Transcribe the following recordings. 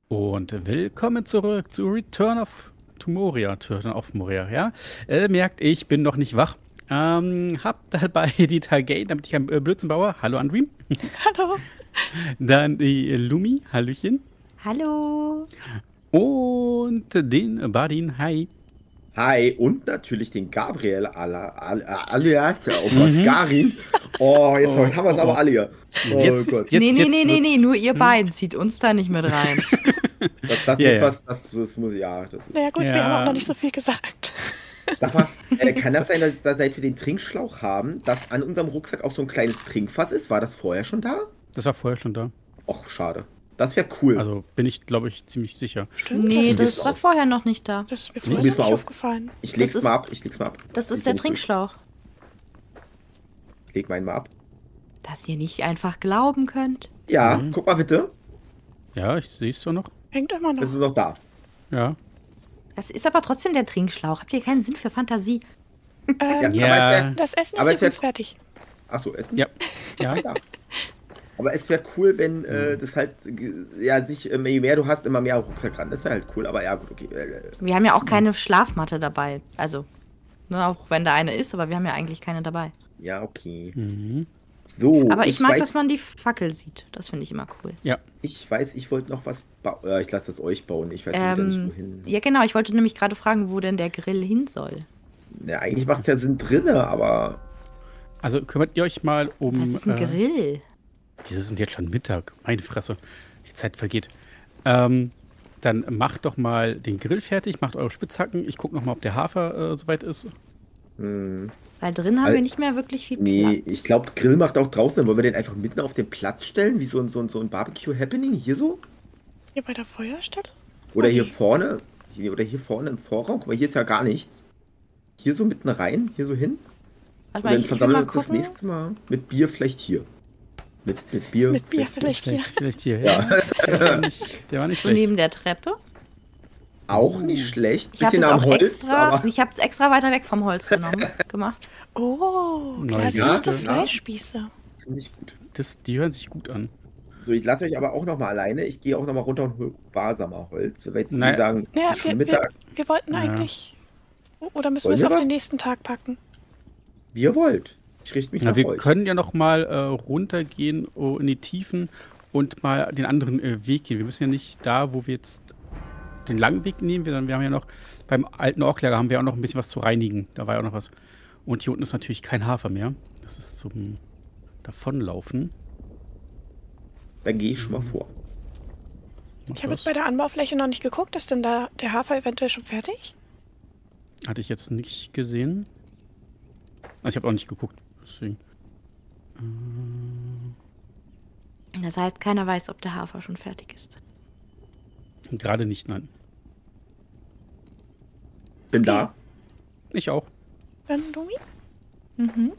Und willkommen zurück zu Return of Moria, ja? Merkt, ich bin noch nicht wach. Hab dabei die Targate, damit ich einen Blödsinn baue. Hallo Andream. Hallo. Dann die Lumi, Hallöchen. Hallo. Und den Badin, hi. Hi, und natürlich den Gabriel alias, oh Gott, Garin. Oh, jetzt Oh, haben wir es aber alle hier. Oh Jetzt- Gott. jetzt- Nee, nur ihr beiden zieht uns da nicht mit rein. Das Ja, ist ja. was, das muss, ja, das ist. Naja gut, wir Ja. haben auch noch nicht so viel gesagt. Sag mal, kann das sein, dass seit wir den Trinkschlauch haben, dass an unserem Rucksack auch so ein kleines Trinkfass ist? War das vorher schon da? Das war vorher schon da. Och, schade. Das wäre cool. Also bin ich, glaube ich, ziemlich sicher. Stimmt, Nee, das das ist war aus. vorher noch nicht da. das ist mir Nee, vorher mir ist noch mal nicht auf- aufgefallen. ich leg's das mal ist- ab. Ich leg's mal ab. Das ist Ich der leg- Trinkschlauch. Ich leg meinen mal ab. Dass ihr nicht einfach glauben könnt. Ja, Mhm. guck mal bitte. Ja, ich sehe es doch noch. Hängt immer noch. Das ist noch da. Ja. Das ist aber trotzdem der Trinkschlauch. Habt ihr keinen Sinn für Fantasie? Ja, Ja. aber es wär, Das Essen Aber ist es wär- übrigens fertig. achso, Essen? Ja. Ja. Ja. Aber es wäre cool, wenn das halt, ja, je mehr du hast, immer mehr Rucksack ran. Das wäre halt cool, aber ja, gut, okay. Wir haben ja auch keine Schlafmatte dabei. Also, ne, auch wenn da eine ist, aber wir haben ja eigentlich keine dabei. Ja, okay. Mhm. So, Aber ich mag, weiß, dass man die Fackel sieht. Das finde ich immer cool. Ja. ich weiß, ich wollte noch was bauen. Ja, ich lasse das euch bauen. Ich weiß wieder nicht, wohin. Ja, genau. Ich wollte nämlich gerade fragen, wo denn der Grill hin soll. Ja, eigentlich macht es ja Sinn drinne, aber Also kümmert ihr euch mal um. Was ist ein Grill? Wieso sind jetzt schon Mittag? Meine Fresse. Die Zeit vergeht. Dann macht doch mal den Grill fertig, macht eure Spitzhacken. Ich gucke noch mal, ob der Hafer soweit ist. Weil drin haben Weil- wir nicht mehr wirklich viel nee, Platz. ich glaube, Grill macht auch draußen. Dann wollen wir den einfach mitten auf den Platz stellen, wie so ein Barbecue-Happening, hier so? Hier bei der Feuerstelle? Oder hier Okay. vorne, oder hier vorne im Vorraum. Guck mal, hier ist ja gar nichts. Hier so mitten rein, hier so hin. Warte Und mal, dann ich will versammeln wir mal uns das gucken. nächste Mal mit Bier vielleicht hier. Mit Bier. Mit Bier vielleicht hier. Vielleicht hier. Ja. Der war nicht So schlecht. neben der Treppe. Auch nicht schlecht. Ich habe Bisschen es am auch Holz, extra, aber ich habe es extra weiter weg vom Holz gemacht. Oh, Nein, glasierte ja. Fleischspieße. finde ich gut. Die hören sich gut an. So, ich lasse euch aber auch noch mal alleine. Ich gehe auch noch mal runter und hole Barsamer Holz. Wenn wir jetzt Nein. nicht sagen, Ja, ist schon wir Mittag, wollten Ja. eigentlich. Oder müssen Wollen wir es wir auf was? den nächsten Tag packen? wie ihr wollt. Ich richte mich Na, nach wir euch. können ja noch mal runtergehen in die Tiefen und mal den anderen Weg gehen. Wir müssen ja nicht da, wo wir jetzt den langen Weg nehmen. Wir haben ja noch beim alten Orklager haben wir auch noch ein bisschen was zu reinigen. Da war ja auch noch was. Und hier unten ist natürlich kein Hafer mehr. Das ist zum Davonlaufen. Dann gehe ich schon mal vor. Mach Ich habe das. jetzt bei der Anbaufläche noch nicht geguckt. Ist denn da der Hafer eventuell schon fertig? Hatte ich jetzt nicht gesehen. Also ich habe auch nicht geguckt. Deswegen. Das heißt, keiner weiß, ob der Hafer schon fertig ist. Gerade nicht, nein. Bin da. Ich auch. Dann, Lumi? Mhm.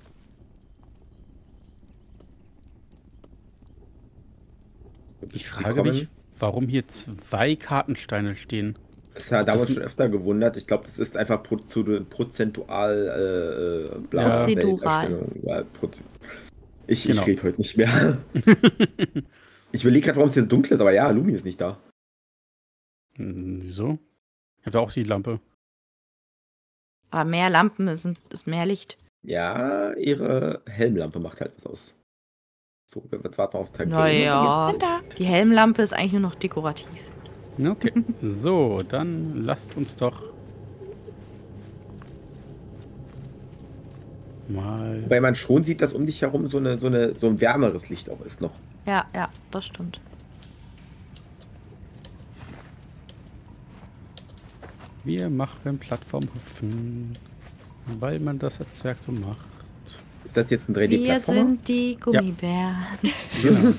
Ich Sie frage kommen. mich, warum hier 2 Kartensteine stehen. Das hat das damals sind- schon öfter gewundert. Ich glaube, das ist einfach prozentual Prozedural. Weltdarstellung. Ja, ich Genau. rede heute nicht mehr. Ich überlege gerade, warum es jetzt dunkel ist, aber ja, Lumi ist nicht da. Wieso? Ich habe da auch die Lampe. Aber mehr Lampen ist mehr Licht. Ja, ihre Helmlampe macht halt was aus. So, jetzt warten wir auf Tag Naja, Bin da. die Helmlampe ist eigentlich nur noch dekorativ. Okay. So, dann lasst uns doch mal. Weil man schon sieht, dass um dich herum so ein wärmeres Licht auch ist noch. Ja, das stimmt. Wir machen Plattformhüpfen, weil man das als Zwerg so macht. Ist das jetzt ein Wir 3D-Plattformer? sind die Gummibären. Genau.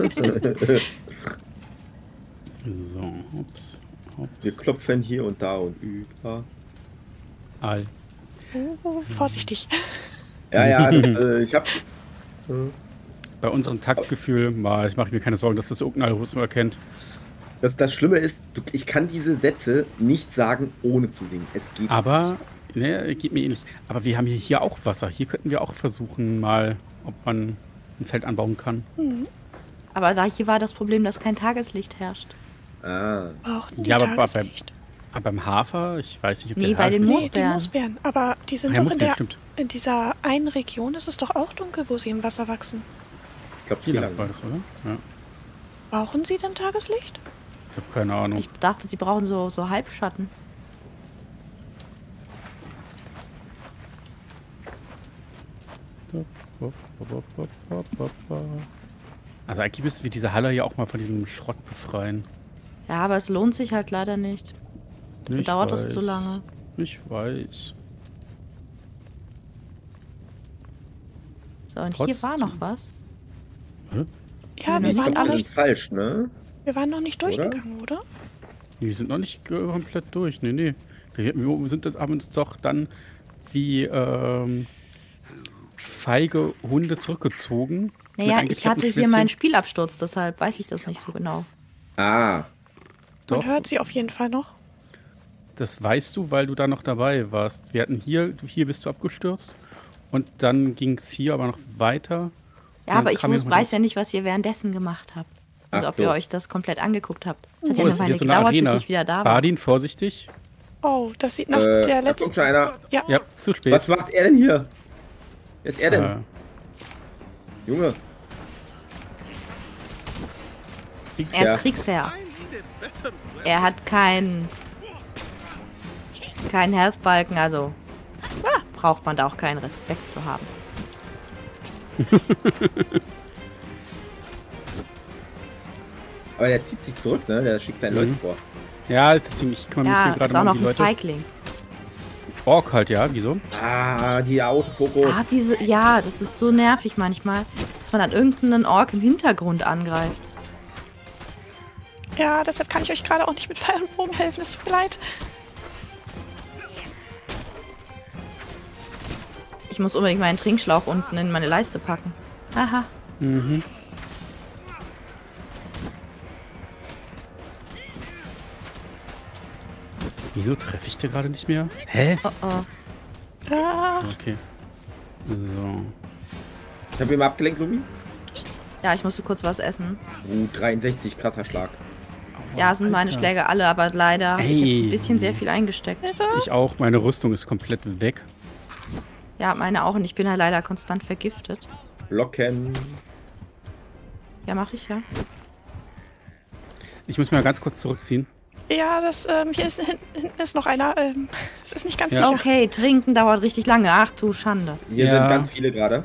So, ups. Wir klopfen hier und da und über. All. Oh, vorsichtig. Ja, ich hab. Bei unserem Taktgefühl, ich mache mir keine Sorgen, dass das irgendein Algorithmus erkennt. Das Schlimme ist, ich kann diese Sätze nicht sagen, ohne zu singen. Es geht. Aber, ne, geht mir ähnlich. Aber wir haben hier auch Wasser. Hier könnten wir auch versuchen, mal, ob man ein Feld anbauen kann. Aber hier war das Problem, dass kein Tageslicht herrscht. Ah. Brauchen die Ja, aber Tageslicht? aber beim Hafer, ich weiß nicht, ob Nee, der bei den Hafer- Nee, die Moosbären. Moosbären. Aber die sind Ah, ja, doch Moosbären, stimmt. in dieser einen Region ist es doch auch dunkel, wo sie im Wasser wachsen. Ich glaube, Hier hier lang lang. war das, oder? Ja. Brauchen sie denn Tageslicht? Ich habe keine Ahnung. Ich dachte, sie brauchen so Halbschatten. Also eigentlich müssten wir diese Halle ja auch mal von diesem Schrott befreien. Ja, aber es lohnt sich halt leider nicht. Dafür Ich dauert das weiß. zu lange. Ich weiß. So, und hier war Trotzdem. noch was. Ja, Ja, wir Ich waren, glaube, das alles, ist falsch, ne? wir waren noch nicht Oder? durchgegangen, oder? Nee, wir sind noch nicht komplett durch. Nee, nee. Wir sind, haben uns doch dann wie feige Hunde zurückgezogen. Naja, Mit ich hatte eingeklappten hier meinen Schwänzchen. Spielabsturz, deshalb weiß ich das nicht so genau. Ah. Doch, Man hört sie auf jeden Fall noch. das weißt du, weil du da noch dabei warst. Wir hatten hier bist du abgestürzt. Und dann ging es hier aber noch weiter. Ja, Dann aber ich kam noch weiß was. ja nicht, was ihr währenddessen gemacht habt. Also Ach ob ihr so. euch das komplett angeguckt habt. Es hat Oh, ja eine das ist Weile jetzt so eine gedauert, bis Arena. ich wieder da war. Bardin, vorsichtig. Oh, das sieht nach Da der kommt letzten... schon einer. Ja, Ja, zu spät. Was macht er denn hier? Wer ist er denn? Junge. Er Ja. ist Kriegsherr. Er hat keinen Health-Balken, also braucht man da auch keinen Respekt zu haben. Aber der zieht sich zurück, ne? Der schickt seine Leute vor. Ja, deswegen, ich kümmere mich Ja, hier gerade ist auch mal um noch die ein Leute. Feigling. Ork halt, ja, wieso? Ah, die Autofokus. Ah, ja, das ist so nervig manchmal, dass man dann irgendeinen Ork im Hintergrund angreift. ja, deshalb kann ich euch gerade auch nicht mit Pfeil und Bogen helfen. Es tut mir leid. Ich muss unbedingt meinen Trinkschlauch unten in meine Leiste packen. Haha. Mhm. Wieso treffe ich dir gerade nicht mehr? Hä? Oh oh. Ah, Okay. So. Ich habe ihn mal abgelenkt, Lumi. Ja, ich musste kurz was essen. 63, krasser Schlag. Ja, sind meine Alter. Schläge alle, aber leider habe ich jetzt Ey. ein bisschen sehr viel eingesteckt. Ich auch. Meine Rüstung ist komplett weg. Ja, meine auch und ich bin halt leider konstant vergiftet. Blocken. Ja, mache ich ja. Ich muss mal ganz kurz zurückziehen. ja, hier ist hinten ist noch einer. Es ist nicht ganz Ja. sicher. Okay, trinken dauert richtig lange. Ach du Schande. Hier Ja. sind ganz viele gerade.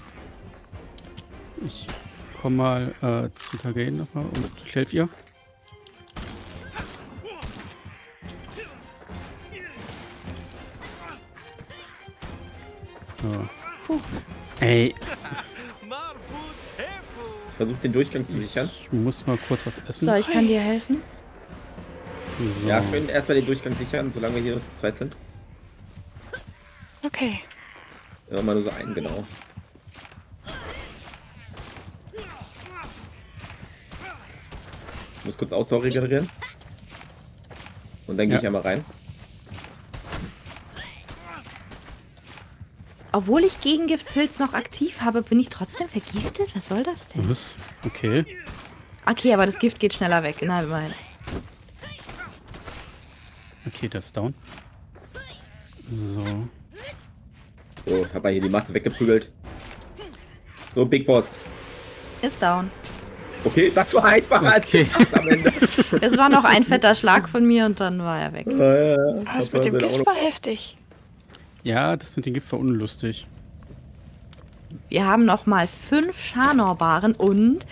Ich komme mal zu Targain nochmal und ich helfe ihr. So. Ey, Ich versuche den Durchgang zu sichern. ich muss mal kurz was essen. So, ich kann dir helfen. So. Ja, schön erstmal den Durchgang sichern, solange wir hier nur zu zweit sind. Okay. Ja, mal nur so einen, genau. Ich muss kurz Ausdauer regenerieren. Und dann gehe Ja. ich einmal rein. Obwohl ich Gegengiftpilz noch aktiv habe, bin ich trotzdem vergiftet? Was soll das denn? Was? Okay. Okay, aber das Gift geht schneller weg. Na, immerhin. Okay, das ist down. So. So, hab mal hier die Masse weggeprügelt. So, Big Boss. Ist down. Okay, das war einfacher als gedacht am Ende. Es war noch ein fetter Schlag von mir und dann war er weg. Das mit dem Gift war heftig. Ja, das mit dem Gift war unlustig. Wir haben noch mal 5 Scharnorbaren und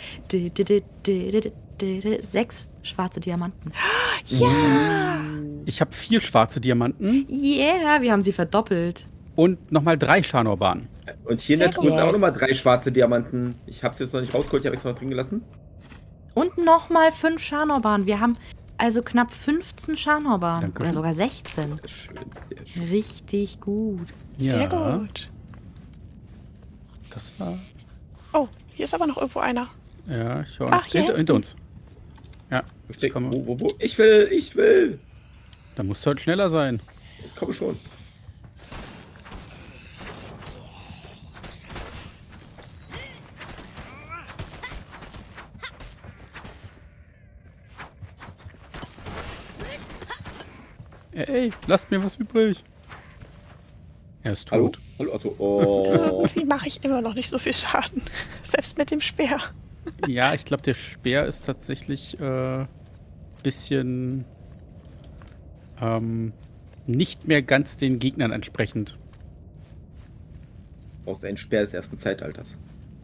6 schwarze Diamanten. Ja! Ich habe 4 schwarze Diamanten Yeah, wir haben sie verdoppelt. und nochmal 3 Scharnorbahnen. Und hier in der Sehr Truhe sind gut. auch nochmal 3 schwarze Diamanten. Ich hab's jetzt noch nicht rausgeholt, ich habe es noch drin gelassen. Und noch mal 5 Scharnorbaren. Wir haben also knapp 15 Scharnorbaren. Danke. Oder sogar 16. Sehr schön, sehr schön. Richtig gut. Sehr Ja. gut. Das war. Oh, hier ist aber noch irgendwo einer. Ja, ich war Ach, hier hinter uns. Ja, ich Versteck- komme. Wo? Ich will! Da musst du halt schneller sein. Ich komme schon. Ey, lasst mir was übrig. Er ist Hallo? tot. Hallo? Also, oh. Irgendwie mache ich immer noch nicht so viel Schaden. Selbst mit dem Speer. Ja, ich glaube, der Speer ist tatsächlich bisschen nicht mehr ganz den Gegnern entsprechend. Brauchst einen Speer des ersten Zeitalters.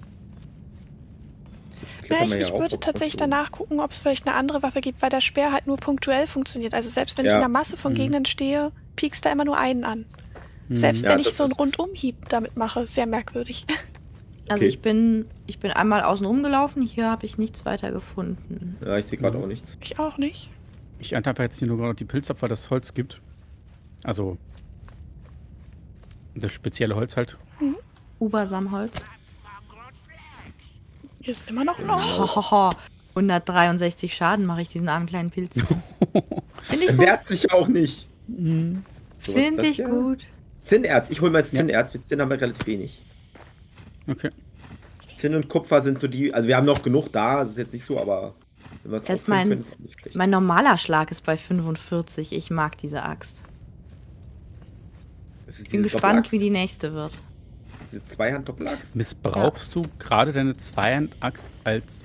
Ja, ich würde tatsächlich danach gucken, ob es vielleicht eine andere Waffe gibt, weil der Speer halt nur punktuell funktioniert. Also selbst wenn ich in einer Masse von Gegnern stehe, piekst da immer nur einen an. Selbst wenn ich so einen Rundumhieb damit mache, sehr merkwürdig. Also ich bin einmal außen rumgelaufen, hier habe ich nichts weiter gefunden. Ja, ich sehe gerade auch nichts. Ich auch nicht. Ich ernte einfach jetzt hier nur gerade die Pilze ab, weil das Holz gibt. Also das spezielle Holz halt. Ubersamholz. Hier ist immer noch noch. Hohoho. 163 Schaden mache ich diesen armen kleinen Pilz. Finde ich Er gut. wehrt sich auch nicht. Finde ich gut. Zinnerz. Ich hole mal Zinnerz. Mit Zinn haben wir relativ wenig. Okay. Zinn und Kupfer sind so die. Also wir haben noch genug da. Das ist jetzt nicht so, aber wenn wir es Das ist auffüllen können, ist auch nicht schlecht. Mein normaler Schlag ist bei 45. Ich mag diese Axt. Das ist Ich bin diese gespannt, Doppelaxt. wie die nächste wird. Diese Zweihand-Doppelaxt. Missbrauchst du gerade deine Zweihand-Axt als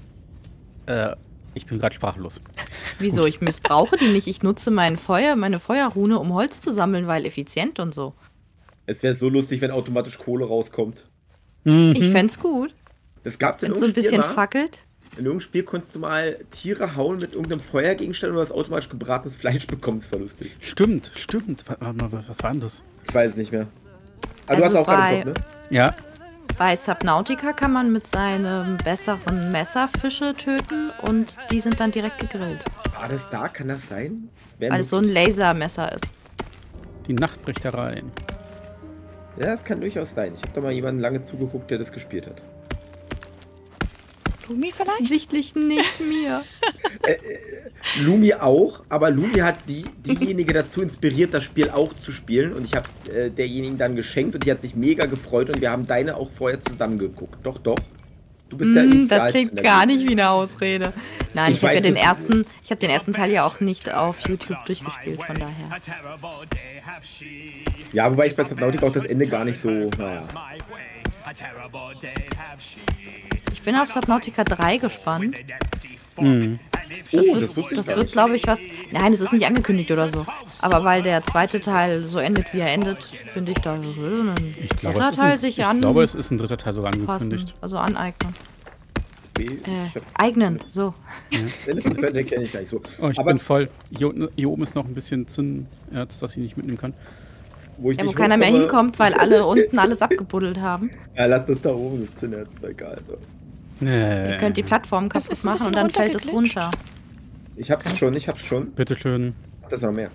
ich bin gerade sprachlos. Wieso? Ich missbrauche die nicht. Ich nutze meine Feuerrune, um Holz zu sammeln, weil effizient und so. Es wäre so lustig, wenn automatisch Kohle rauskommt. Ich fänd's gut. Das gab's in Wenn es so ein irgendeinem bisschen Spiel mal. fackelt. In irgendeinem Spiel konntest du mal Tiere hauen mit irgendeinem Feuergegenstand und du hast automatisch gebratenes Fleisch bekommen. Das war lustig. Stimmt. Warte mal, was war denn das? Ich weiß es nicht mehr. Aber Also du hast auch gerade bei- im Kopf, ne? Ja, Bei Subnautica kann man mit seinem besseren Messer Fische töten und die sind dann direkt gegrillt. War das da? Kann das sein? Wäre Weil es so ein Lasermesser ist. die Nacht bricht herein. Ja, das kann durchaus sein. Ich habe da mal jemanden lange zugeguckt, der das gespielt hat. Lumi vielleicht? Offensichtlich nicht mir. Lumi auch, aber Lumi hat diejenige dazu inspiriert, das Spiel auch zu spielen. Und ich habe es derjenigen dann geschenkt und die hat sich mega gefreut und wir haben deine auch vorher zusammen geguckt. Doch, doch. Du bist der Das Initialste klingt in der gar Gruppe. nicht wie eine Ausrede. Nein, Ich ich habe ja weiß den ersten Teil ja auch nicht auf YouTube durchgespielt, von daher. Ja, wobei ich bei Subnautica auch das Ende gar nicht so, naja. Ich bin auf Subnautica 3 gespannt. Das wird, glaube ich, was... Nein, es ist nicht angekündigt oder so. Aber weil der zweite Teil so endet, wie er endet, finde ich, da würde ein Ich glaube, dritter Teil sich ich glaube, es ist ein dritter Teil sogar anpassen. angekündigt. Also aneignen. Ich hab, Eignen, so. den kenne ich gar nicht so. Oh, ich Aber bin voll. Hier oben ist noch ein bisschen Zinnerz, das ich nicht mitnehmen kann. wo ich Ja, wo nicht keiner mehr hochkomme- hinkommt, weil alle unten alles abgebuddelt haben. Ja, lass das da oben, das Zinnerz, ist egal. So. Nee. Ihr könnt die Plattform Das kaputt ist ein machen bisschen und dann fällt es runtergeglitscht. runter. Ich hab's schon. Bitteschön. Das ist noch mehr.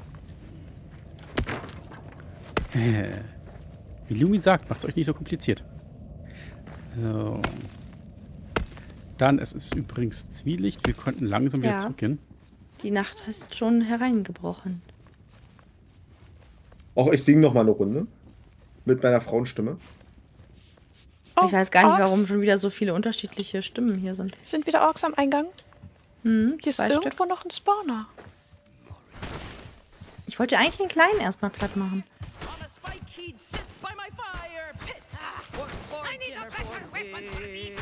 Wie Lumi sagt, macht's euch nicht so kompliziert. So. Dann, es ist übrigens Zwielicht. Wir konnten langsam wieder Ja. zurückgehen. Die Nacht ist schon hereingebrochen. Och, ich singe noch mal eine Runde. Mit meiner Frauenstimme. Oh, Ich weiß gar nicht, Orks. warum schon wieder so viele unterschiedliche Stimmen hier sind. Sind wieder Orks am Eingang? Hm, Hier ist 2 Stück. irgendwo noch ein Spawner. Ich wollte eigentlich den kleinen erstmal platt machen. On a spike he'd sit by my fire pit. Work for dinner for me.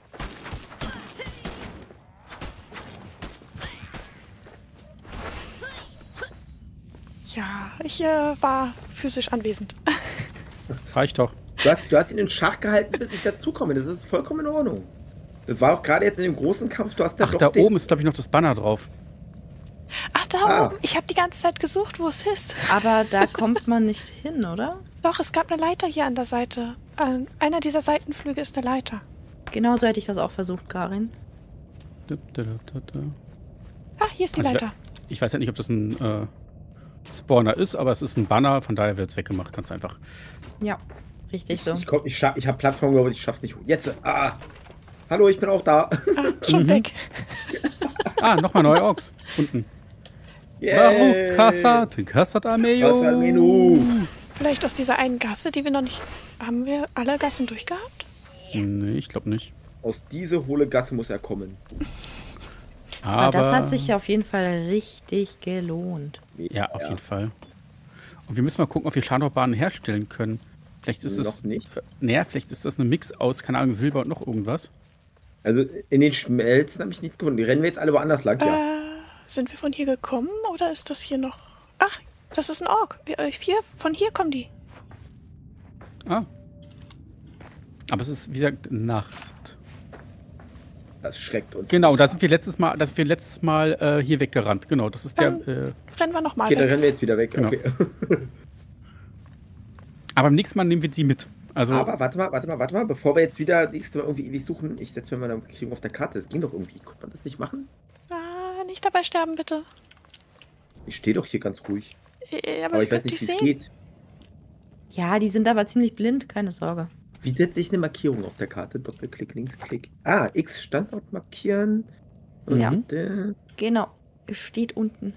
Ja, ich war physisch anwesend. Reicht doch. Du hast ihn in Schach gehalten, bis ich dazukomme. Das ist vollkommen in Ordnung. Das war auch gerade jetzt in dem großen Kampf. Du hast Ach, da oben ist, glaube ich, noch das Banner drauf. Ach, da Ah. oben. Ich habe die ganze Zeit gesucht, wo es ist. Aber da kommt man nicht hin, oder? Doch, es gab eine Leiter hier an der Seite. Einer dieser Seitenflüge ist eine Leiter. Genau so hätte ich das auch versucht, Karin. Ah, hier ist die Also, Leiter. Ich weiß ja nicht, ob das ein Spawner ist, aber es ist ein Banner, von daher wird es weggemacht, ganz einfach. Ja, richtig so. Ich habe Plattform, glaube ich schaff's nicht. Jetzt. Hallo, ich bin auch da. Schon weg. Ah, nochmal neue Orks. Unten. Yay. Kassat Ameo. Was am Menü? Vielleicht aus dieser einen Gasse, die wir noch nicht... Haben wir alle Gassen durchgehabt? Nee, ich glaube nicht. Aus dieser hohle Gasse muss er kommen. Aber das hat sich auf jeden Fall richtig gelohnt. Ja, auf jeden Fall. Und wir müssen mal gucken, ob wir Scharnhochbahnen herstellen können. Vielleicht ist es noch nicht. Naja, vielleicht ist das eine Mix aus, keine Ahnung, Silber und noch irgendwas. Also in den Schmelzen habe ich nichts gefunden. Die rennen wir jetzt alle woanders lang, ja. Sind wir von hier gekommen oder ist das hier noch... Ach, das ist ein Ork. Von hier kommen die. Ah. Aber es ist, wie gesagt, Nacht. Das schreckt uns. Genau, da sind wir letztes Mal hier weggerannt. Genau, das ist Dann der... rennen wir nochmal Okay, weg. dann rennen wir jetzt wieder weg. Genau. Okay. Aber beim nächsten Mal nehmen wir die mit. Also, Aber warte mal, bevor wir jetzt wieder nächstes Mal irgendwie ewig suchen, ich setze mir mal eine Markierung auf der Karte. Das ging doch irgendwie. Konnte man das nicht machen? Nicht dabei sterben, bitte. Ich stehe doch hier ganz ruhig. Aber ich weiß nicht, wie es geht. Ja, die sind aber ziemlich blind, keine Sorge. Wie setze ich eine Markierung auf der Karte? Doppelklick, Linksklick. X Standort markieren. Und Ja. Genau, es steht unten.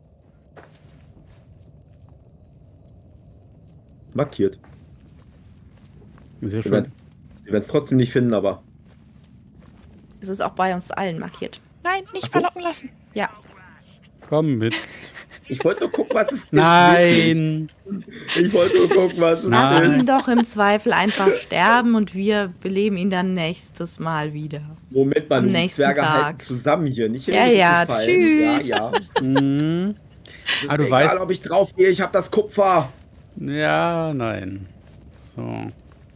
markiert. sehr Wir schön. werden es trotzdem nicht finden, aber. Es ist auch bei uns allen markiert. Nein, nicht verlocken lassen. Ja. Komm mit. Ich wollte nur gucken, was es ist. Nein! Ich wollte nur gucken, was es Lass ist. ihn doch im Zweifel einfach sterben und wir beleben ihn dann nächstes Mal wieder. Moment mal, Am die nächsten Zwerge Tag. halten zusammen hier, nicht in Ja, den ja, Fallen. tschüss. Ja. Mhm. Es ist Ah, du mir egal, weißt- ob ich draufgehe, ich habe das Kupfer. Ja, nein. So.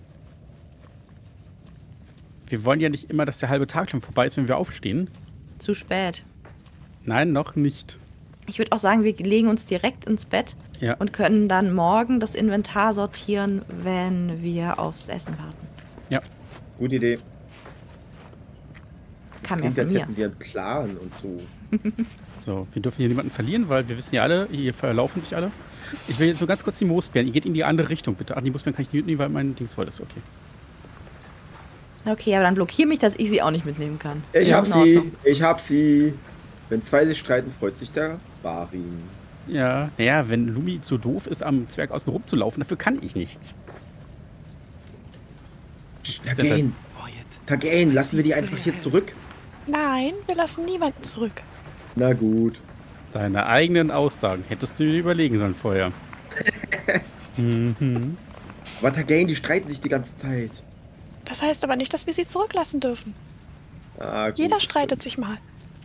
Wir wollen ja nicht immer, dass der halbe Tag schon vorbei ist, wenn wir aufstehen. Zu spät. Nein, noch nicht. Ich würde auch sagen, wir legen uns direkt ins Bett Ja. und können dann morgen das Inventar sortieren, wenn wir aufs Essen warten. Ja. Gute Idee. Kam ja Klingt, von als mir. hätten wir einen Plan und so. So, wir dürfen hier niemanden verlieren, weil wir wissen ja alle, hier verlaufen sich alle. Ich will jetzt nur ganz kurz die Moosbeeren. Ihr geht in die andere Richtung, bitte. Ach, die Moosbeeren kann ich nicht mitnehmen, weil mein Dings voll ist. Okay. Okay, aber dann blockier mich, dass ich sie auch nicht mitnehmen kann. Ich Ist hab in sie. Ordnung. Ich hab sie. Wenn zwei sich streiten, freut sich der Barin. Ja, naja, wenn Lumi so doof ist, am Zwerg außen rumzulaufen, dafür kann ich nichts. Tagain. Tagain, lassen wir die einfach hier zurück? Nein, wir lassen niemanden zurück. Na gut. Deine eigenen Aussagen hättest du dir überlegen sollen vorher. Mhm. Aber Tagain, die streiten sich die ganze Zeit. Das heißt aber nicht, dass wir sie zurücklassen dürfen. Gut, Jeder streitet sich mal.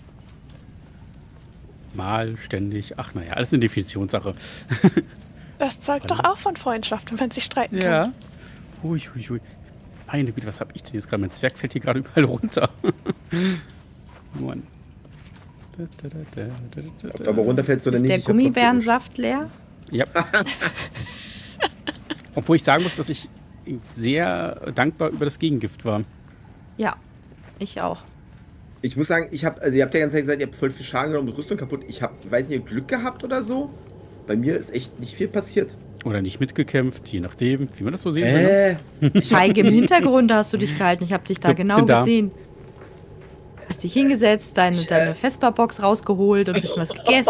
Mal, ständig. Ach, naja, alles eine Definitionssache. Das zeugt doch auch von Freundschaft, wenn man sich streiten kann. Ja. Hui, hui, hui. Meine Güte, was hab ich denn jetzt gerade? Mein Zwerg fällt hier gerade überall runter. Mann. Ob du aber runterfällst oder Ist nicht. der ich hab trotzdem- Gummibärensaft leer? Ja. Obwohl ich sagen muss, dass ich sehr dankbar über das Gegengift war. Ja, ich auch. Ich muss sagen, ihr habt ja die ganze Zeit gesagt, ihr habt voll viel Schaden genommen und Rüstung kaputt. Ich habe, weiß nicht, Glück gehabt oder so. Bei mir ist echt nicht viel passiert. Oder nicht mitgekämpft, je nachdem, wie man das so sehen will. Ne? Feige im Hintergrund hast du dich gehalten. Ich habe dich da So, genau bin da. gesehen. Hast dich hingesetzt, deine Vespa-Box rausgeholt und ein bisschen was gegessen.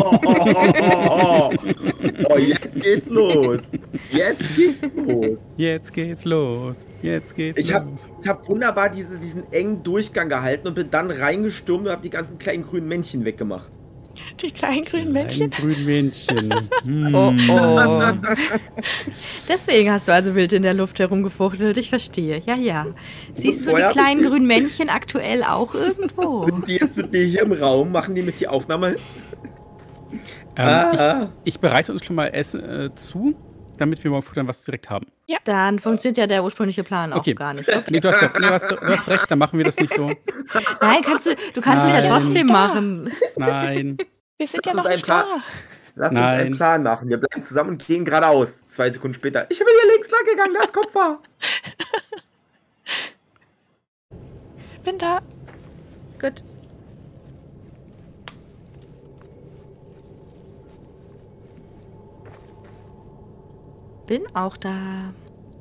Oh, jetzt geht's los. Jetzt geht's los. Jetzt geht's los. Jetzt geht's Ich los. hab wunderbar diesen engen Durchgang gehalten und bin dann reingestürmt und hab die ganzen kleinen grünen Männchen weggemacht. Die kleinen grünen Ein Männchen. grünen Männchen. Oh, oh. Deswegen hast du also wild in der Luft herumgefuchtelt. Ich verstehe. Ja, ja. Siehst du die vorher hab kleinen ich- grünen Männchen aktuell auch irgendwo? Sind die jetzt mit mir hier im Raum? Machen die mit die Aufnahme? Ich bereite uns schon mal Essen zu, damit wir morgen früh dann was direkt haben. Dann funktioniert ja der ursprüngliche Plan auch Okay. gar nicht. Okay. Nee, du hast recht, dann machen wir das nicht so. Nein, du kannst es ja Nein. trotzdem Da. machen. Nein. Wir sind Lass ja noch uns nicht einen da. Lass uns Nein. einen Plan machen. Wir bleiben zusammen und gehen geradeaus. 2 Sekunden später. Ich bin hier links lang gegangen, da ist Kupfer. Bin da. Gut. Bin auch da.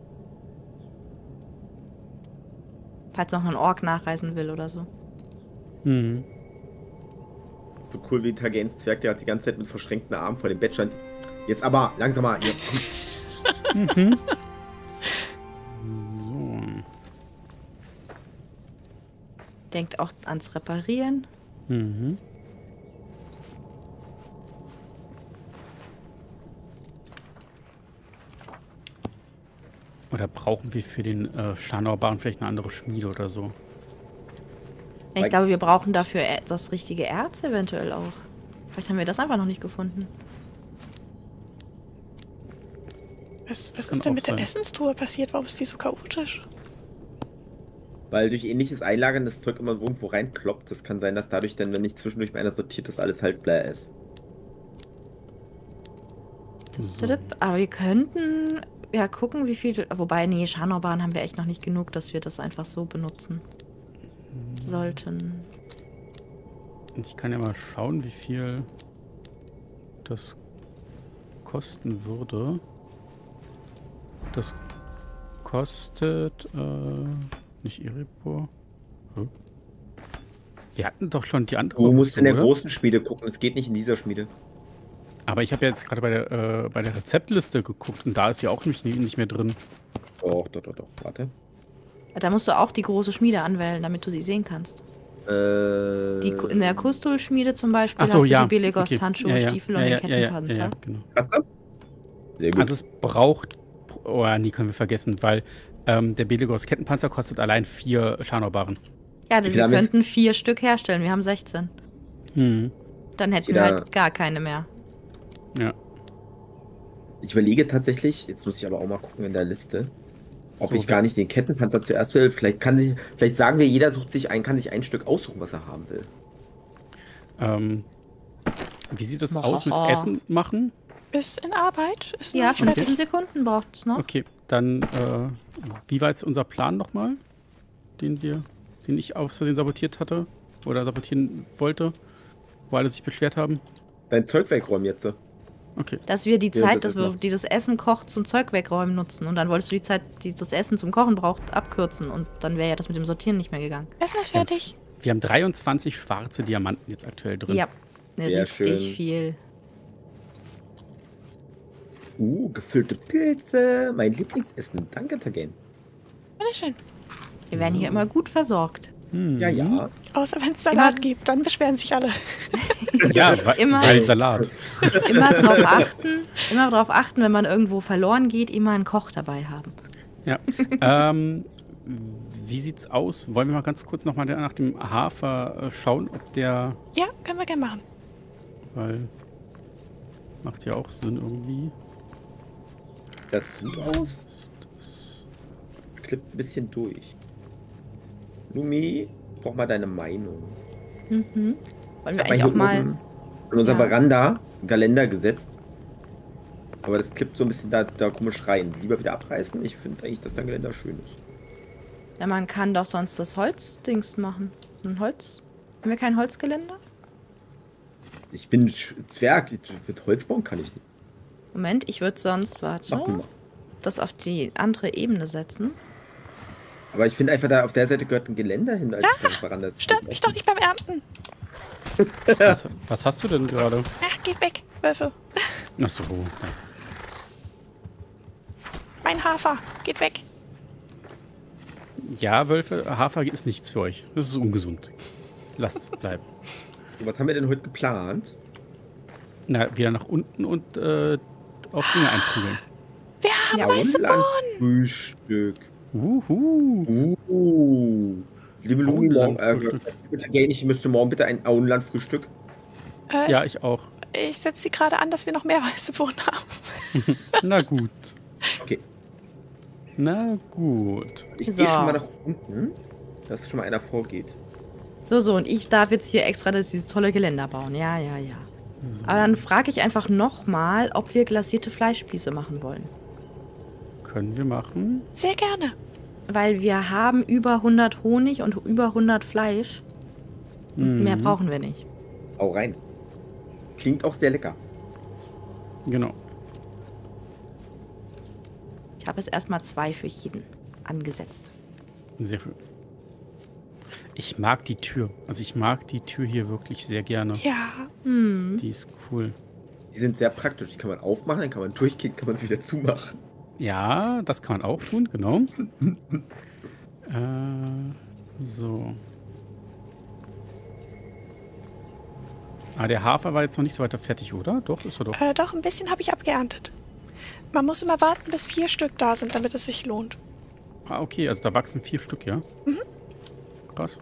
Falls noch ein Ork nachreisen will oder so. Mhm. So cool wie Tagains Zwerg, der hat die ganze Zeit mit verschränkten Armen vor dem Bett stand. Jetzt aber langsamer. Hier. So. Denkt auch ans Reparieren. Mhm. Oder brauchen wir für den Scharnauerbaren vielleicht eine andere Schmiede oder so? Ich glaube, wir brauchen dafür das richtige Erz eventuell auch. Vielleicht haben wir das einfach noch nicht gefunden. Was ist denn mit der Essenstruhe passiert? Warum ist die so chaotisch? Weil durch ähnliches Einlagern das Zeug immer irgendwo reinploppt. Das kann sein, dass dadurch dann, wenn nicht zwischendurch mal einer sortiert, das alles halt bläh ist. Aber wir könnten ja gucken, wie viel... Wobei, nee, Scharnaubahn haben wir echt noch nicht genug, dass wir das einfach so benutzen sollten. Ich kann ja mal schauen, wie viel das kosten würde. Das kostet... nicht Iripur. Wir hatten doch schon die andere. Du musst in der großen Schmiede gucken, es geht nicht in dieser Schmiede. Aber ich habe jetzt gerade bei der Rezeptliste geguckt und da ist ja auch nicht mehr drin. Doch, warte. Da musst du auch die große Schmiede anwählen, damit du sie sehen kannst. In der Kustul-Schmiede zum Beispiel so, hast du ja. die Belegos-Handschuhe, Stiefel und den Kettenpanzer. Ja, genau. Sehr gut. Also es braucht... Oh ja, die können wir vergessen, weil der Belegos Kettenpanzer kostet allein 4 Scharnaubaren. Ja, wir könnten 4 Stück herstellen, wir haben 16. Mhm. Dann hätten wir halt gar keine mehr. Ja. Ich überlege tatsächlich, jetzt muss ich aber auch mal gucken in der Liste, ob ich gar nicht den Kettenpanzer zuerst will. Vielleicht sagen wir, jeder sucht sich kann sich ein Stück aussuchen, was er haben will. Wie sieht das aus mit Essen machen? Ist in Arbeit. Ist ja, 15 Sekunden braucht es noch. Okay, dann wie war jetzt unser Plan nochmal, den ich außerdem sabotiert hatte oder sabotieren wollte, wo alle sich beschwert haben? Dein Zeug wegräumen jetzt. Okay. Dass wir die Zeit, die das Essen kocht, zum Zeug wegräumen nutzen. Und dann wolltest du die Zeit, die das Essen zum Kochen braucht, abkürzen. Und dann wäre ja das mit dem Sortieren nicht mehr gegangen. Essen ist fertig. Wir haben 23 schwarze Diamanten jetzt aktuell drin. Ja, richtig viel. Gefüllte Pilze. Mein Lieblingsessen. Danke, Tagen. Bitteschön. Wir werden hier immer gut versorgt. Ja. Außer wenn es Salat gibt, dann beschweren sich alle. Ja, weil Salat. Immer drauf achten, wenn man irgendwo verloren geht, immer einen Koch dabei haben. Ja. Wie sieht's aus? Wollen wir mal ganz kurz nochmal nach dem Hafer schauen, ob der... Ja, können wir gerne machen. Weil... Macht ja auch Sinn irgendwie. Das sieht aus. Das klippt ein bisschen durch. Lumi, ich brauch mal deine Meinung. Mhm. Wollen wir eigentlich auch mal... In unserer Veranda einen Kalender gesetzt. Aber das klippt so ein bisschen da komisch rein. Lieber wieder abreißen. Ich finde eigentlich, dass dein Geländer schön ist. Ja, man kann doch sonst das Holzdings machen. Ein Holz? Haben wir kein Holzgeländer? Ich bin Zwerg. Mit Holz bauen kann ich nicht. Moment, ich würde sonst, das auf die andere Ebene setzen. Aber ich finde einfach, da auf der Seite gehört ein Geländer hin, als Veranda ist. Stört mich doch nicht beim Ernten. Was hast du denn gerade? Ja, geht weg, Wölfe. Achso. Mein Hafer, geht weg. Ja, Wölfe, Hafer ist nichts für euch. Das ist ungesund. Lasst es bleiben. So, was haben wir denn heute geplant? Na, wieder nach unten und auf Dinge einprügeln. Wir haben weiße Bohnen. Frühstück. Liebe Lumi, ich müsste morgen bitte ein Auenland-Frühstück. Ja, ich auch. Ich setze sie gerade an, dass wir noch mehr weiße Bohnen haben. Na gut. Okay. Na gut. Ich gehe schon mal nach unten, dass schon mal einer vorgeht. So, und ich darf jetzt hier extra dieses tolle Geländer bauen. Ja. So. Aber dann frage ich einfach nochmal, ob wir glasierte Fleischspieße machen wollen. Können wir machen. Sehr gerne. Weil wir haben über 100 Honig und über 100 Fleisch. Und mehr brauchen wir nicht. Auch rein. Klingt auch sehr lecker. Genau. Ich habe jetzt erstmal 2 für jeden angesetzt. Sehr schön. Ich mag die Tür. Also ich mag die Tür hier wirklich sehr gerne. Ja. Die ist cool. Die sind sehr praktisch. Die kann man aufmachen, dann kann man durchgehen, kann man sie wieder zumachen. Ja, das kann man auch tun, genau. So. Ah, der Hafer war jetzt noch nicht so weiter fertig, oder? Doch, ist er doch. Doch, ein bisschen habe ich abgeerntet. Man muss immer warten, bis 4 Stück da sind, damit es sich lohnt. Ah, okay, also da wachsen 4 Stück, ja? Mhm. Krass.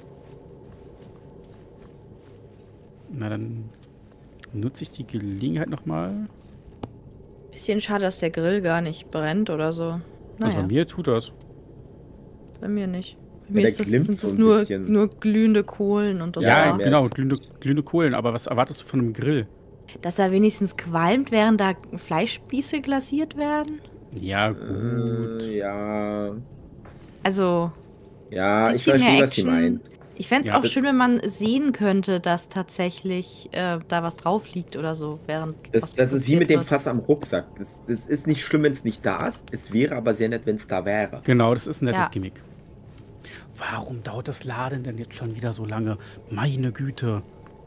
Na, dann nutze ich die Gelegenheit nochmal. Bisschen schade, dass der Grill gar nicht brennt oder so. Also bei mir tut das. Bei mir nicht. Bei Ja, mir ist das, glimmt sind so das ein nur, bisschen. nur glühende Kohlen und das Ja, war's. genau, glühende Kohlen. Aber was erwartest du von einem Grill? Dass er wenigstens qualmt, während da Fleischspieße glasiert werden? Ja, gut. Ja. Also, Ja, ich bisschen verstehe, mehr was sie Action. meint. Ich fände es Ja, auch das- schön, wenn man sehen könnte, dass tatsächlich da was drauf liegt oder so, während was Das ist wie mit dem produziert Fass am Rucksack. Das ist nicht schlimm, wenn es nicht da ist. Es wäre aber sehr nett, wenn es da wäre. Genau, das ist ein nettes Ja. Gimmick. Warum dauert das Laden denn jetzt schon wieder so lange? Meine Güte.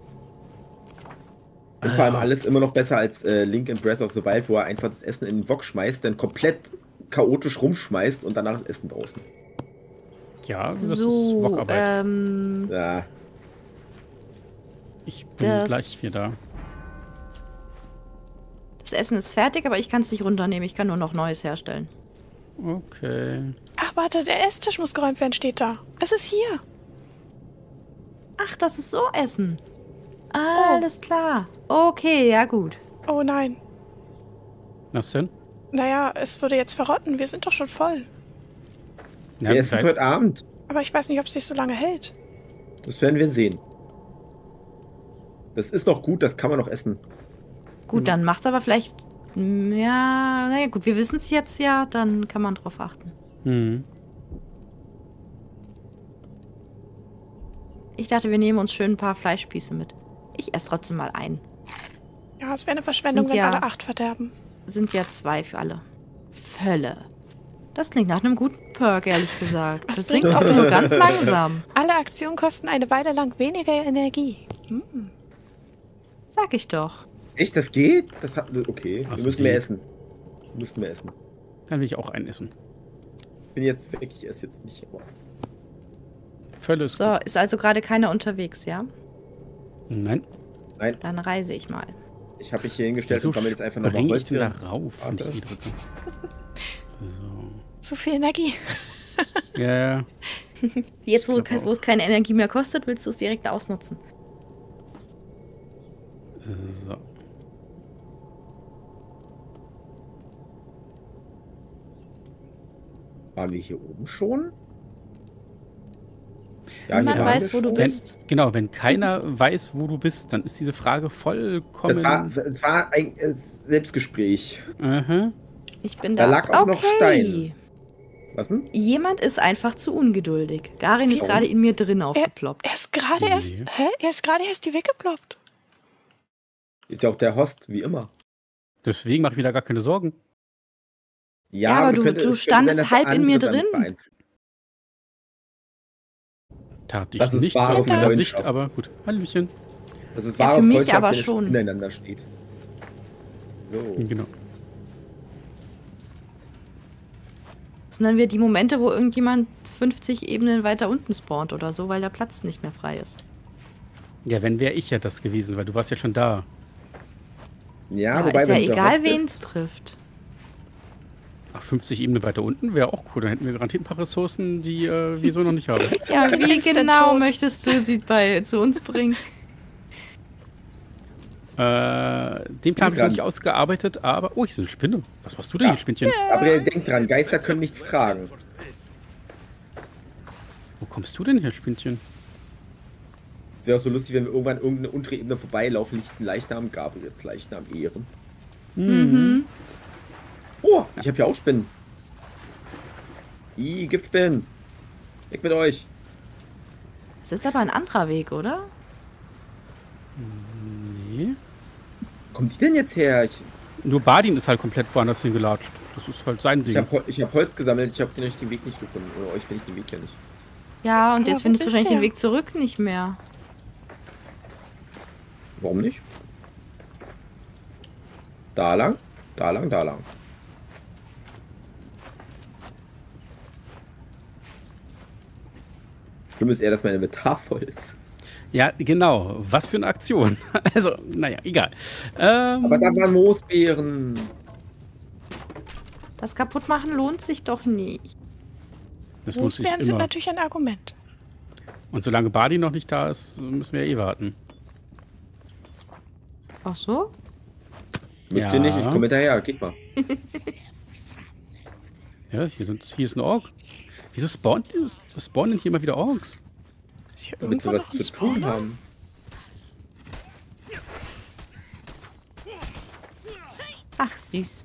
Und vor allem alles immer noch besser als Link in Breath of the Wild, wo er einfach das Essen in den Wok schmeißt, dann komplett chaotisch rumschmeißt und danach das Essen draußen. Ja, das wird. ist So, Wokarbeit. Ja. Ich bin das- gleich wieder. das Essen ist fertig, aber ich kann es nicht runternehmen. Ich kann nur noch Neues herstellen. Okay. Ach, warte, der Esstisch muss geräumt werden, steht da. Es ist hier. Ach, das ist so Essen. Alles klar. Okay, ja gut. Oh nein. Was denn? Naja, es würde jetzt verrotten. Wir sind doch schon voll. Ja, Wir essen heute Abend. Aber ich weiß nicht, ob es sich so lange hält. Das werden wir sehen. Das ist noch gut, das kann man noch essen. Gut, dann macht's aber vielleicht. Ja, naja, gut, wir wissen es jetzt ja, dann kann man drauf achten. Hm. Ich dachte, wir nehmen uns schön ein paar Fleischspieße mit. Ich esse trotzdem mal einen. Ja, es wäre eine Verschwendung, Sind wenn ja- alle 8 verderben. Sind ja 2 für alle. Völle. Das klingt nach einem guten Perk, ehrlich gesagt. Was Das bringt sinkt auch nur ganz langsam. Alle Aktionen kosten eine Weile lang weniger Energie. Sag ich doch. Echt, das geht? Das hat. Okay, Ach wir so, müssen geht. mehr essen. Wir müssen mehr essen. Dann will ich auch einen essen. Ich bin jetzt weg, ich esse jetzt nicht. Aber Völle ist So, gut. ist also gerade keiner unterwegs, ja? Nein. Dann reise ich mal. ich habe mich hier hingestellt Wieso und sammle jetzt einfach nochmal springe ich Holz. denn da wieder. rauf, wenn ich Warte. die drücke? So. Zu viel Energie. Ja, Jetzt, wo Ich glaub auch. es keine Energie mehr kostet, willst du es direkt ausnutzen. so. Waren wir hier oben schon? Ja, Niemand hier waren weiß, wir wo du schon. bist. Genau, wenn keiner weiß, wo du bist, dann ist diese Frage vollkommen. Es war ein Selbstgespräch. Aha. Ich bin Da da. lag auch noch Stein. Was denn? Jemand ist einfach zu ungeduldig. Garin ist Warum? gerade in mir drin aufgeploppt. Er ist gerade erst. Nee. Hä? Er ist gerade erst die weggeploppt. Ist ja auch der Host, wie immer. Deswegen mach ich mir da gar keine Sorgen. Ja, aber du es könnte standest sein, dass halb in mir andere damit drin. beeinflusst. Tat ich Das ist nicht wahre aus meiner Freundschaft. Sicht, aber gut. Hallöchen. Das ist Ja, wahre für mich Freundschaft, aber wenn es schon. ineinander steht. So. Genau. Das nennen wir die Momente, wo irgendjemand 50 Ebenen weiter unten spawnt oder so, weil der Platz nicht mehr frei ist. Ja, wenn wäre ich ja das gewesen, weil du warst ja schon da. Ja, Ja, wobei, ist ja wenn du der egal, Host wen es bist, trifft. Ach, 50 Ebenen weiter unten wäre auch cool. Dann hätten wir garantiert ein paar Ressourcen, die wir so noch nicht haben. Ja, wie Instant genau tot. möchtest du sie zu uns bringen? Den Plan habe ich noch dran. nicht ausgearbeitet, aber. Oh, hier ist eine Spinne. Was machst du denn Ja. hier, Spinnchen? Gabriel, denk dran, Geister können nichts tragen. Wo kommst du denn her, Spinnchen? Es wäre auch so lustig, wenn wir irgendwann irgendeine untere Ebene vorbeilaufen, liegt ein Leichnam, Gabriels Leichnam ehren. Mhm. Oh, ich habe hier auch Spinnen. Giftspinnen. Weg mit euch. Das ist jetzt aber ein anderer Weg, oder? Nee. Kommt die denn jetzt her? Nur Badin ist halt komplett woanders hingelatscht. Das ist halt sein Ding. Ich hab Holz gesammelt, ich habe den richtigen Weg nicht gefunden. Oder euch finde ich den Weg ja nicht. Ja, und Aber jetzt wo findest du bist wahrscheinlich den der? Weg zurück nicht mehr. Warum nicht? Da lang, da lang, da lang. Schlimm ist eher, dass mein Inventar voll ist. Ja, genau. Was für eine Aktion. Also, naja, egal. Aber da waren Moosbeeren. Das Kaputtmachen lohnt sich doch nicht. Das muss ich Moosbeeren sind immer. natürlich ein Argument. Und solange Bardi noch nicht da ist, müssen wir ja eh warten. Ach so? Müsst Ja. ihr nicht, ich komme hinterher, geht mal. Ja, hier ist ein Ork. Wieso spawnen hier immer wieder Orks? Ist hier Damit irgendwo wir noch was ein zu tun Spawner? haben. Ach, süß.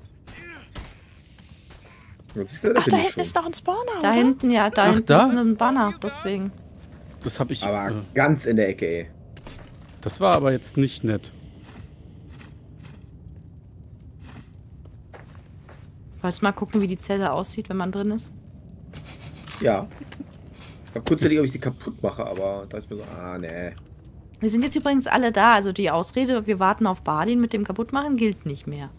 Was ist da, da Ach, bin da ich hinten schon. ist noch ein Spawner, Da oder? hinten, ja, da Ach, hinten da? ist ein Banner, deswegen. Das habe ich. Aber ganz in der Ecke, ey. Das war aber jetzt nicht nett. Wolltest du mal gucken, wie die Zelle aussieht, wenn man drin ist? Ja. Ich hab kurz überlegt, ob ich sie kaputt mache, aber da ist mir so, nee. Wir sind jetzt übrigens alle da, also die Ausrede, wir warten auf Bardin mit dem Kaputtmachen, gilt nicht mehr.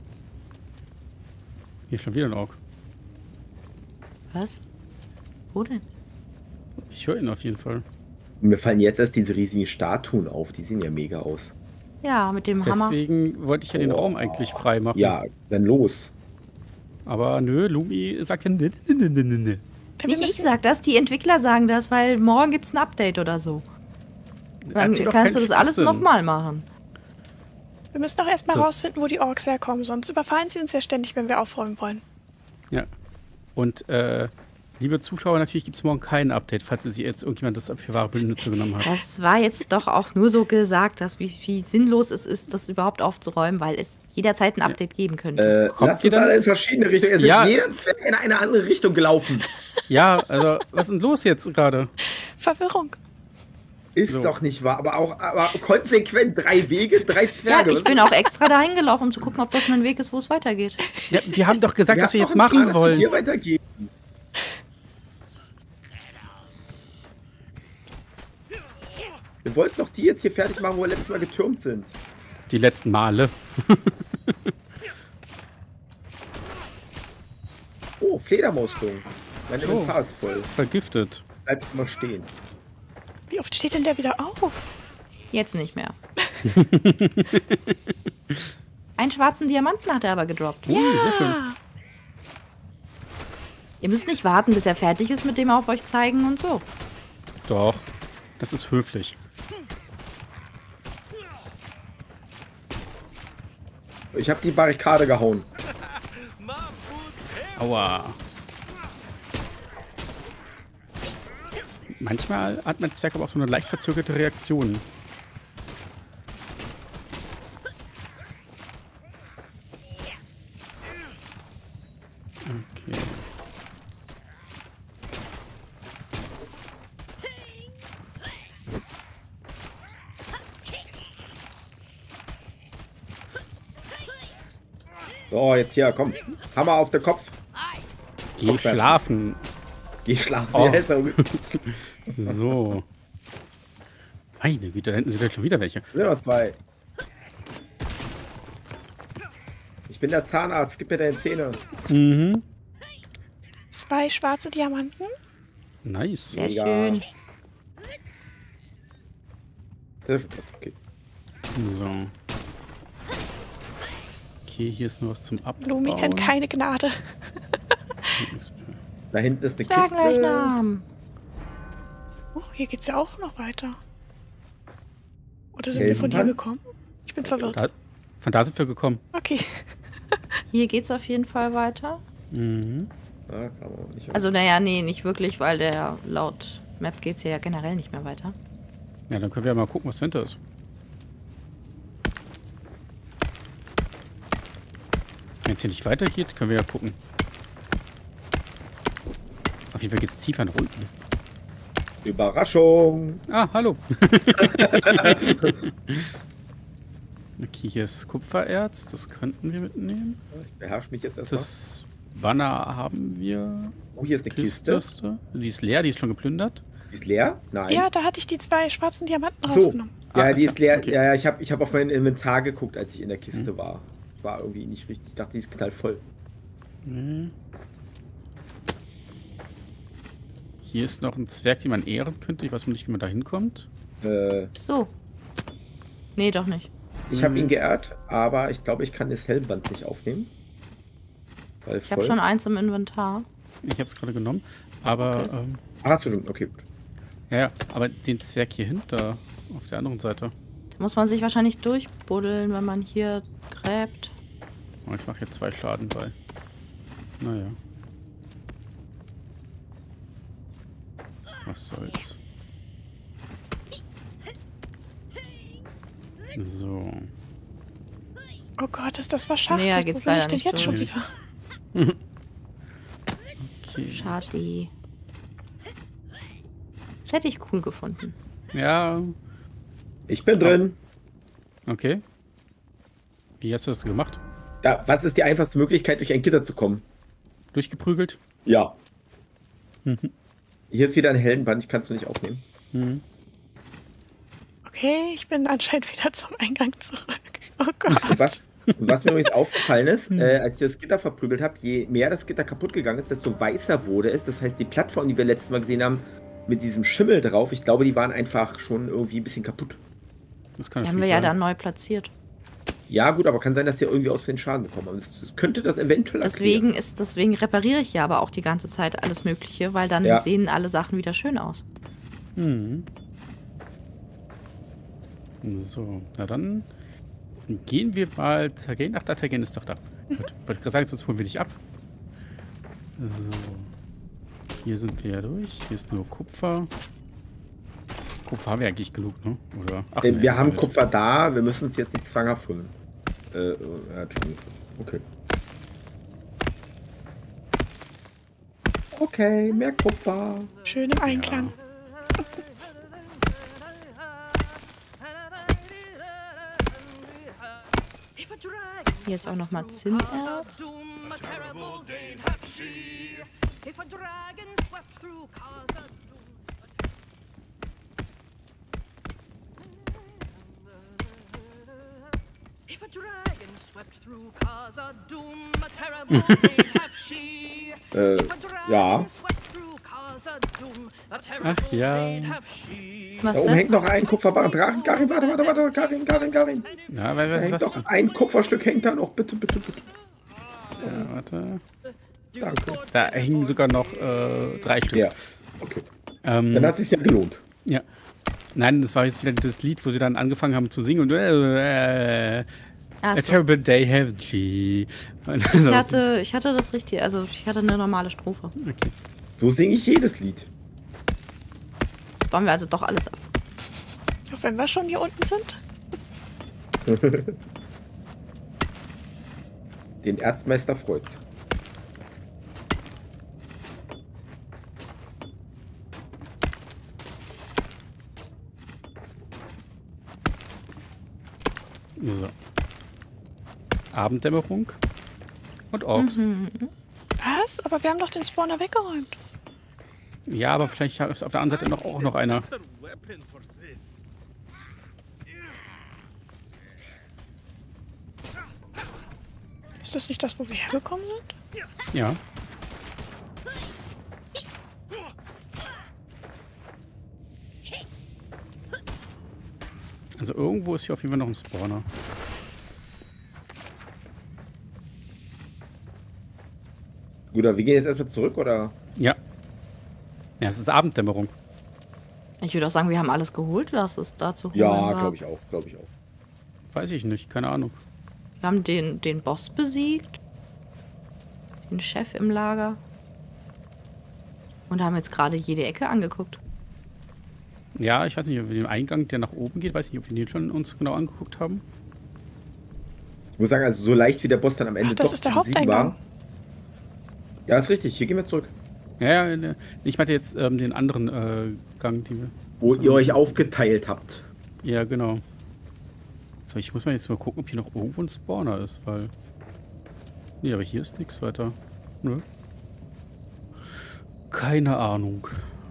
Hier ist schon wieder ein Ork. Was? Wo denn? Ich höre ihn auf jeden Fall. Und mir fallen jetzt erst diese riesigen Statuen auf, die sehen ja mega aus. Ja, mit dem Hammer. Deswegen wollte ich ja den Raum eigentlich frei machen. Ja, dann los. Aber nö, Lumi sagt ja ne. Nicht ich sag das, die Entwickler sagen das, weil morgen gibt's ein Update oder so. Dann Erzähl doch kannst du keinen das alles Schwachsinn. nochmal machen. Wir müssen doch erstmal So. rausfinden, wo die Orks herkommen, sonst überfallen sie uns ja ständig, wenn wir aufräumen wollen. Ja. Und liebe Zuschauer, natürlich gibt es morgen kein Update, falls sich jetzt irgendjemand das für wahre Bildnütze genommen hat. Das war jetzt doch auch nur so gesagt, dass wie sinnlos es ist, das überhaupt aufzuräumen, weil es jederzeit ein Update geben könnte. Kommt Lasst ihr uns dann? alle in verschiedene Richtungen. Es Ja. ist jeder Zwerg in eine andere Richtung gelaufen. Ja, also, was ist denn los jetzt gerade? Verwirrung. Ist So. doch nicht wahr, aber konsequent 3 Wege, 3 Ja, Zwerge. ich bin auch extra dahin gelaufen, um zu gucken, ob das ein Weg ist, wo es weitergeht. Ja, wir haben doch gesagt, dass wir hatten jetzt doch einen Plan, machen dass wir wollen. hier weitergehen. Wir wollten doch die jetzt hier fertig machen, wo wir letztes Mal getürmt sind. Die letzten Male. Oh, Fledermausdung. Mein Oh. Inventar ist voll. Vergiftet. Bleibt immer stehen. Wie oft steht denn der wieder auf? Jetzt nicht mehr. Einen schwarzen Diamanten hat er aber gedroppt. Sehr schön. Ah, Ihr müsst nicht warten, bis er fertig ist mit dem auf euch zeigen und so. Doch. Das ist höflich. Ich habe die Barrikade gehauen. Aua. Manchmal hat mein Zwerg aber auch so eine leicht verzögerte Reaktion. Okay. So, jetzt hier, komm. Hammer auf den Kopf. Geh Kopfschmerzen. schlafen. Geh schlafen. Oh. Ja, ist auch gut. So. Meine Güte, da hinten sind ja schon wieder welche. Sind noch 2. Ich bin der Zahnarzt, gib mir deine Zähne. Mhm. 2 schwarze Diamanten. Nice. Sehr Mega. schön. Sehr schön. Okay. So. Okay, hier ist noch was zum Abbauen. Lumi kennt keine Gnade. Da hinten ist eine Kiste. Zwergenleichnam. Oh, hier geht's ja auch noch weiter. Oder sind wir von hier Elfenband? gekommen? Ich bin verwirrt. Von da sind wir gekommen. Okay. Hier geht's auf jeden Fall weiter. Mhm. Ah, kann man auch nicht. Also, naja, nee, nicht wirklich, weil der laut Map geht's hier ja generell nicht mehr weiter. Ja, dann können wir ja mal gucken, was dahinter ist. Wenn es hier nicht weitergeht, können wir ja gucken. Auf jeden Fall geht es tiefer nach unten. Überraschung. Ah, hallo. Okay, hier ist Kupfererz. Das könnten wir mitnehmen. Ich beherrsche mich jetzt erstmal. Das Banner haben wir. Oh, hier ist eine Kiste. Kiste. Die ist leer, die ist schon geplündert. Die ist leer? Nein. Ja, da hatte ich die 2 schwarzen Diamanten so. rausgenommen. Ja, Ah, die ist leer. okay. Ja, ja, ich hab auf mein Inventar geguckt, als ich in der Kiste war. War irgendwie nicht richtig. Ich dachte, die ist knallvoll. Nee. Hier ist noch ein Zwerg, den man ehren könnte. Ich weiß nicht, wie man da hinkommt. So. Nee, doch nicht. Ich habe ihn geehrt, aber ich glaube, ich kann das Helmband nicht aufnehmen. Weil Ich habe schon eins im Inventar. Ich habe es gerade genommen. Aber, Okay. Hast du schon? Okay, gut. ja, aber den Zwerg hier hinter, auf der anderen Seite. Da muss man sich wahrscheinlich durchbuddeln, wenn man hier gräbt. Oh, ich mache hier 2 Schaden bei. Naja. Was soll's. So. Oh Gott, ist das verschachtelt. Nee, da Wo geht's bin ich leider denn nicht jetzt schon durch. wieder? Okay. Schade. Das hätte ich cool gefunden. Ja, Ich bin drin. okay. Wie hast du das gemacht? Ja, was ist die einfachste Möglichkeit, durch ein Gitter zu kommen? Durchgeprügelt? Ja. Mhm. Hier ist wieder ein Heldenband, ich kann es nur nicht aufnehmen. Mhm. Okay, ich bin anscheinend wieder zum Eingang zurück. Oh Gott. Und was mir übrigens aufgefallen ist, als ich das Gitter verprügelt habe, je mehr das Gitter kaputt gegangen ist, desto weißer wurde es. Das heißt, die Plattform, die wir letztes Mal gesehen haben, mit diesem Schimmel drauf, ich glaube, die waren einfach schon irgendwie ein bisschen kaputt. Das kann Die haben wir natürlich ja sein. dann neu platziert. Ja, gut, aber kann sein, dass die irgendwie aus den Schaden bekommen haben. Das könnte das eventuell erklären. Deswegen repariere ich ja aber auch die ganze Zeit alles Mögliche, weil dann Ja. sehen alle Sachen wieder schön aus. Mhm. So, na dann gehen wir mal. Tergen? Ach, da Tergen ist doch da. Gut, wollte ich gerade sagen, sonst holen wir dich ab. So. Hier sind wir ja durch. Hier ist nur Kupfer. Kupfer haben wir eigentlich genug, ne? Oder? Ach, nee, Wir haben nicht. Kupfer da, wir müssen es jetzt nicht zwanghaft holen. Entschuldigung. Okay. Okay, mehr Kupfer. Schön im Einklang. Hier ist auch nochmal Zinnerz. If a dragon swept through Khazad-dûm. If a dragon swept through Khazad-dûm, a terrible date have she. If a dragon ja. swept through Khazad-dûm, a terrible Ach ja. date have she. Was Da oben denn? hängt noch ein Kupferbarren. Karin, warte, Karin. Ja, Da hängt was? doch ein Kupferstück, hängt da noch. Bitte. Ja, warte. Danke. Da hängen sogar noch 3 Stück. Ja, okay. Dann hat es sich ja gelohnt. Ja. Nein, das war jetzt wieder das Lied, wo sie dann angefangen haben zu singen und A Ach so. terrible day have she. Und Ich so. hatte das richtig, also ich hatte eine normale Strophe. Okay. So singe ich jedes Lied. Jetzt bauen wir also doch alles ab. Auch wenn wir schon hier unten sind. Den Erzmeister freut's. So. Abenddämmerung und Orks. Was? Aber wir haben doch den Spawner weggeräumt. Ja, aber vielleicht ist auf der anderen Seite auch noch einer. Ist das nicht das, wo wir hergekommen sind? Ja. Also irgendwo ist hier auf jeden Fall noch ein Spawner. Gut, aber wir gehen jetzt erstmal zurück, oder? Ja. Ja, es ist Abenddämmerung. Ich würde auch sagen, wir haben alles geholt, was es da zu holen Ja, war. glaube ich auch. Weiß ich nicht, keine Ahnung. Wir haben den Boss besiegt. Den Chef im Lager. Und haben jetzt gerade jede Ecke angeguckt. Ja, ich weiß nicht, ob wir den Eingang, der nach oben geht, weiß nicht, ob wir den schon uns genau angeguckt haben. Ich muss sagen, also so leicht wie der Boss dann am Ende Ach, das doch ist der zu besiegen Haupteingang. war. Ja, ist richtig. Hier gehen wir zurück. Ja, ja, ich meinte jetzt den anderen Gang, die wir. Wo ihr euch aufgeteilt habt. Ja, genau. So, ich muss mal jetzt mal gucken, ob hier noch irgendwo ein Spawner ist, weil. Nee, aber hier ist nichts weiter. Nö. Keine Ahnung.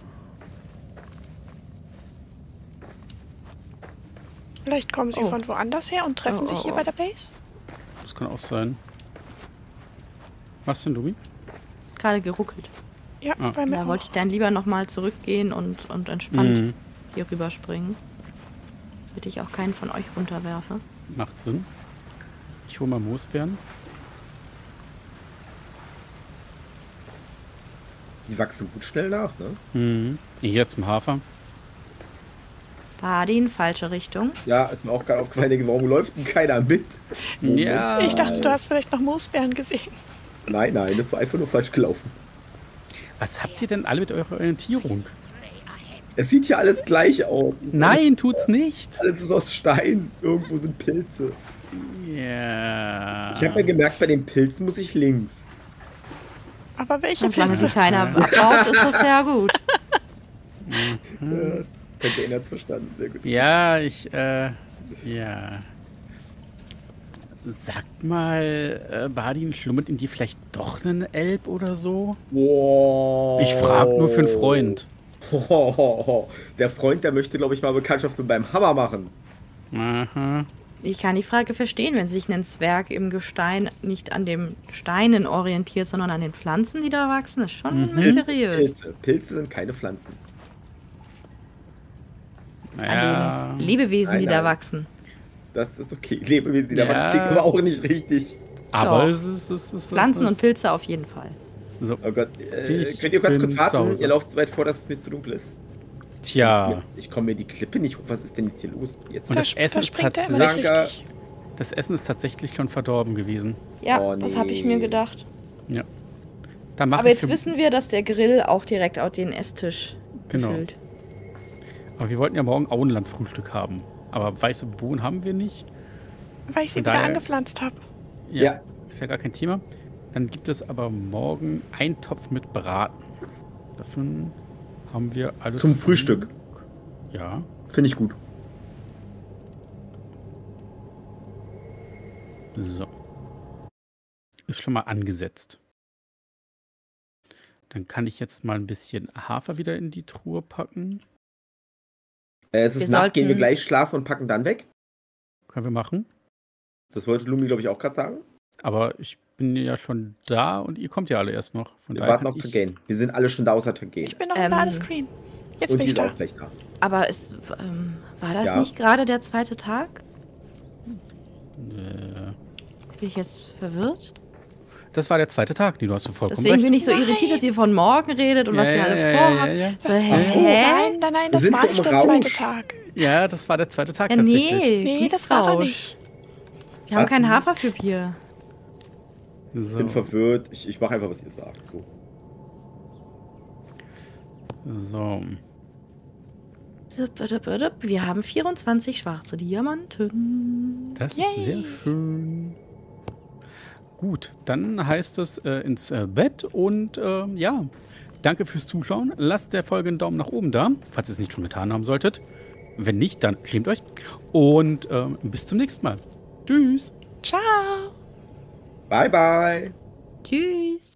Vielleicht kommen sie Oh. von woanders her und treffen Oh, sich oh, hier oh. bei der Base. Das kann auch sein. Was denn, Lumi? Gerade geruckelt. Ja, Ah. bei mir Da auch. wollte ich dann lieber nochmal zurückgehen und entspannt Mhm. hier rüberspringen. damit ich auch keinen von euch runterwerfe. Macht Sinn. Ich hole mal Moosbeeren. Die wachsen gut schnell nach, ne? Mhm. Hier zum Hafer. Badin, falsche Richtung. Ja, ist mir auch gerade aufgefallen, warum läuft denn keiner mit? Ja. Ich dachte, du hast vielleicht noch Moosbeeren gesehen. Nein, das war einfach nur falsch gelaufen. Was habt ihr denn alle mit eurer Orientierung? Es sieht ja alles gleich aus. Nein, tut's nicht. Alles ist aus Stein. Irgendwo sind Pilze. Ja. Ich habe ja gemerkt, bei den Pilzen muss ich links. Aber welche Solange sie Pilze? keiner abbaut, ist das ja gut. Könnt ihr innerhalb verstanden. Sehr gut. Ja, ja. Sagt mal, Badin, schlummert in dir vielleicht doch ein Elb oder so? Wow. Ich frag nur für einen Freund. Der Freund, der möchte, glaube ich, mal Bekanntschaft mit meinem Hammer machen. Aha. Ich kann die Frage verstehen, wenn sich ein Zwerg im Gestein nicht an den Steinen orientiert, sondern an den Pflanzen, die da wachsen. Das ist schon mysteriös. Pilze sind keine Pflanzen. Ja. An den Lebewesen, die da wachsen. Das ist okay. Lebewesen, die da wachsen, klingt aber auch nicht richtig. Aber Doch. es ist Pflanzen und Pilze auf jeden Fall. So. Oh Gott, Ich könnt ihr ganz bin kurz zu warten? Hause. Ihr lauft so weit vor, dass es mir zu dunkel ist. Tja. Ich komme mir die Klippe nicht hoch. Was ist denn jetzt hier los? Jetzt Und das Essen Da ist springt er immer tatsächlich. nicht richtig. Das Essen ist tatsächlich schon verdorben gewesen. Ja, Oh, das nee. habe ich mir gedacht. Ja. Dann mach Aber ich jetzt für- wissen wir, dass der Grill auch direkt auf den Esstisch Genau. befüllt. Aber wir wollten ja morgen Auenland-Frühstück haben. Aber weiße Bohnen haben wir nicht. Weil ich sie Von wieder daher- angepflanzt habe. Ja. Ist ja gar kein Thema. Dann gibt es aber morgen einen Topf mit Braten. Davon haben wir alles. Zum Frühstück. Ja. Finde ich gut. So. Ist schon mal angesetzt. Dann kann ich jetzt mal ein bisschen Hafer wieder in die Truhe packen. Es Wir ist Nacht, gehen wir sollten- gleich schlafen und packen dann weg. Können wir machen. Das wollte Lumi, glaube ich, auch gerade sagen. Aber ich bin ja schon da und ihr kommt ja alle erst noch. Von Wir daher warten kann auf ich- Tagain. Wir sind alle schon da außer Tagain. Ich bin noch im Ladescreen. Jetzt Und bin die ich ist da. auch gleich da. Aber war das Ja. nicht gerade der zweite Tag? Bin Bin ich jetzt verwirrt? Das war der zweite Tag, die du hast so vollkommen Deswegen recht. bin ich so Nein. irritiert, dass ihr von morgen redet und was ihr alle vorhabt. ja. So, Das, hä? nein, das sind war wir nicht im der Rausch? zweite Tag. Ja, das war der zweite Tag Ja, tatsächlich. Nee, das war er nicht. Wir haben Was keinen denn? Hafer für Bier. Ich So. bin verwirrt. Ich mache einfach, was ihr sagt. So. So. Wir haben 24 schwarze Diamanten. Das Yay. ist sehr schön. Gut, dann heißt es ins Bett und ja, danke fürs Zuschauen. Lasst der Folge einen Daumen nach oben da, falls ihr es nicht schon getan haben solltet. Wenn nicht, dann schämt euch. Und bis zum nächsten Mal. Tschüss. Ciao. Bye, bye. Tschüss.